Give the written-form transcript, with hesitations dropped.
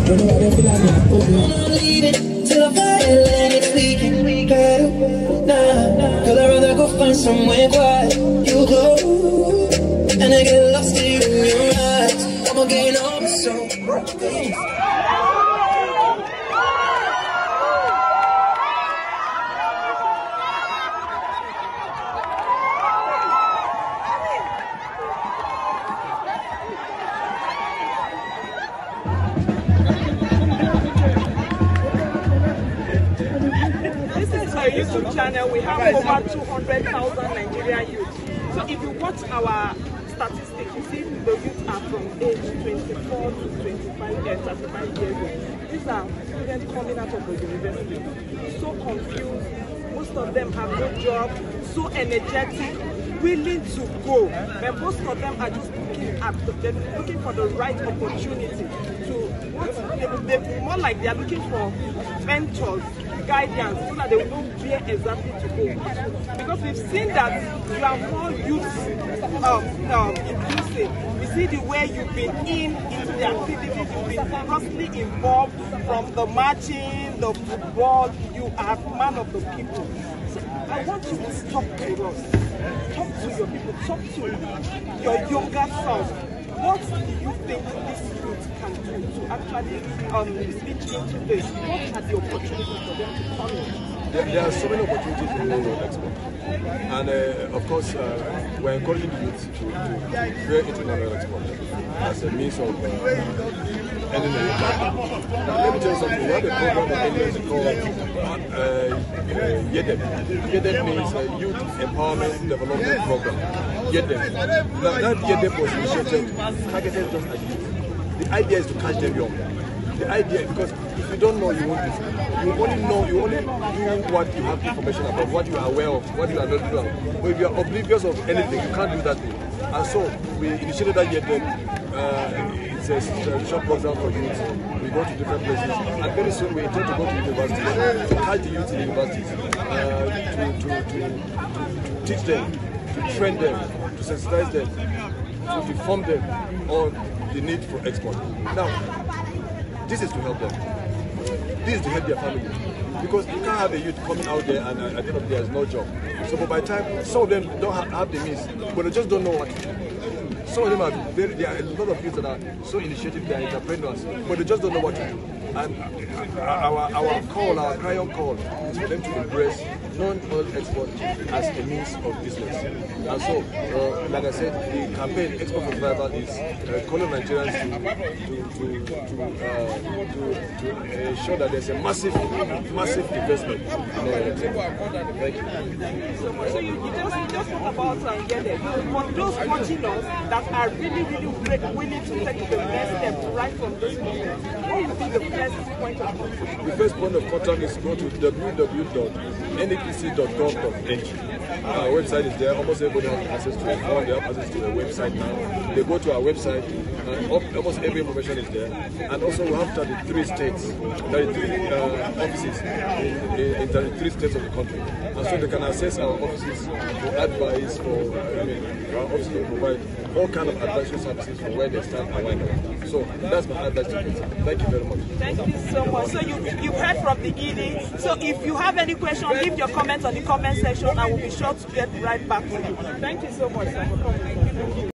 leaving till I find and it's leaking. Nah, cause I'd rather go find somewhere quiet. You go, and I get lost here in your eyes. I'ma gain all my soul. YouTube channel, we have over 200,000 Nigerian youth. So if you watch our statistics, you see the youth are from age 24 to 35 years, 35 years old. These are students coming out of the university, so confused. Most of them have no job, so energetic, willing to go. But most of them are just looking for the right opportunity to they're more like they are looking for mentors, guidance, so that they will know where exactly to go. Because we've seen that you are more youth inclusive. We see the way you've been into the activities, you've been closely involved from the marching, the football. You are man of the people. So I want you to talk to us. Talk to your people, talk to your younger self. What do you think this youth can do to actually switch into this? What are the opportunities for them to come in? There are so many opportunities in the World Expo. And of course, we're encouraging the youth to go into the World Expo as a means of ending the youth. Now, let me tell you something. We have a program in English called YEDEM. YEDEM means Youth Empowerment Development Program. YEDEM. Now, that YEDEM was initiated, targeted just at youth. The idea is to catch them young. The idea, because if you don't know, you won't listen. You only do what you have information about, what you are aware of, what you are not doing. But if you are oblivious of anything, you can't do that thing. And so we initiated that YEDEM. It's a sensitization program for youth. We go to different places, and very soon we intend to go to universities, to catch the youth in the universities, to teach them, to train them, to sensitize them, to inform them on the need for export. Now, this is to help them. This is to help their family. Because you can't have a youth coming out there and at the end of the day there's no job. So by the time, some of them don't have the means, but they just don't know what to do. Some of them are there are a lot of youth that are so initiative, they are entrepreneurs, but they just don't know what to do. And our crying call is for them to embrace non-oil export as a means of business. And so, like I said, the campaign Export for Survival is calling Nigerians to ensure that there's a massive investment in oil export. Thank you. So you just talk about YEDEM. For those watching us that are really willing to take the next step right from this moment, what would be the first point of contact? The first point of contact is to go to www.nepc.gov.ng. Our website is there. Almost everybody has access to it. They have access to the website now. They go to our website, and almost every information is there. And also we have 33 states, 33 offices in 33 states of the country. And so they can access our offices for advice, our offices will provide all kind of advisory services for where they stand and where they are. So that's my advice to you. Thank you very much. Thank you so much. So you've heard from the ED. So if you have any questions, leave your comments on the comment section. I will be sure to get right back to you. Thank you so much, sir, for coming.